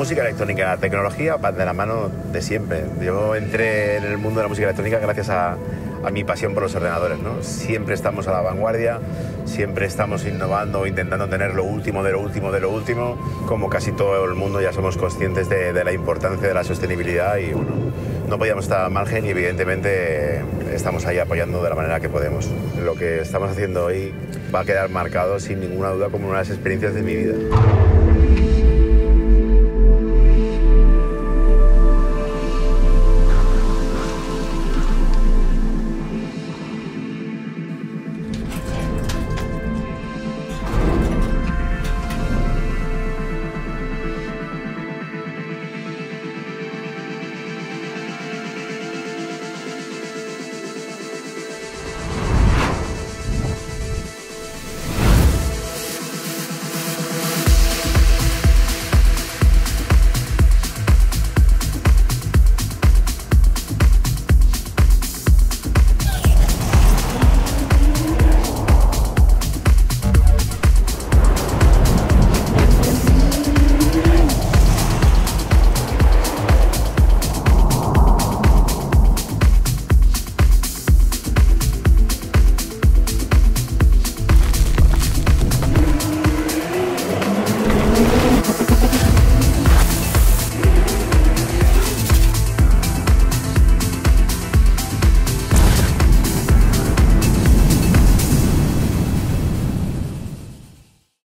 música electrónica y la tecnología van de la mano de siempre. Yo entré en el mundo de la música electrónica gracias a mi pasión por los ordenadores, ¿no? Siempre estamos a la vanguardia, siempre estamos innovando, intentando tener lo último de lo último de lo último. Como casi todo el mundo ya somos conscientes de la importancia de la sostenibilidad y bueno, no podíamos estar al margen y evidentemente estamos ahí apoyando de la manera que podemos. Lo que estamos haciendo hoy va a quedar marcado sin ninguna duda como una de las experiencias de mi vida.